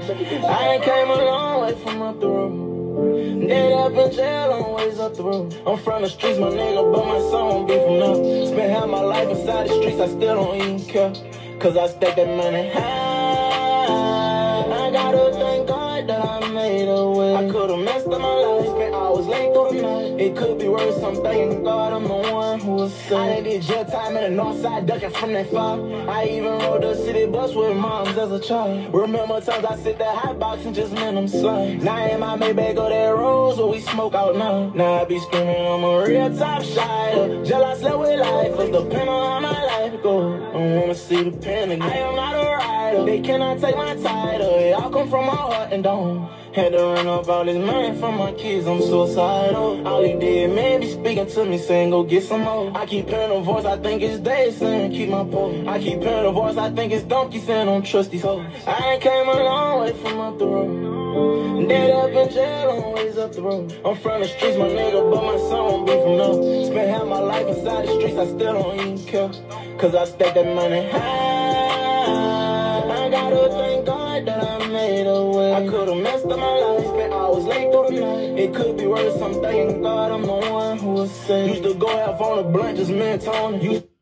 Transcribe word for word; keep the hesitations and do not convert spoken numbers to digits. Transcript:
I ain't came a long way from up the road. Dead up in jail on ways up the road. I'm from the streets, my nigga, but my son won't be from now. Spent half my life inside the streets, I still don't even care. Cause I stack that money high. I gotta thank God that I made a way. I could've messed up my life, spent hours late through the night. It could be worse, I'm thanking God I'm the one who was safe. I done did jail time in the north side, ducking from that fire. I even rode the city bus with moms as a child. Remember times I sit that hot box and just man them slime. Now in my Maybach go that rose where we smoke out now. Now I be screaming I'm a real top shot. Jail I slept with life, it's depending on how my life go. I don't wanna see the pen again. I am not a rider, they cannot take my title. It all come from my heart and dome. Had to run up all this money from my kids, I'm suicidal. All he did, man, be speaking to me, saying go get some more. I keep hearing a voice, I think it's Dave saying keep my pole. I keep hearing a voice, I think it's Donkey saying don't trust these hoes. I ain't came a long way from up the road. Dead up in jail on ways up the road. I'm from the streets, my nigga, but my son won't be from now. Spent half my life inside the streets, I still don't even care. Cause I stack that money high. I gotta thank God that I made a way. I could've messed up my life, spent hours late through the night. It could be worse, I'm thanking God I'm the one who was safe. Used to go half on a blunt, just men Tony.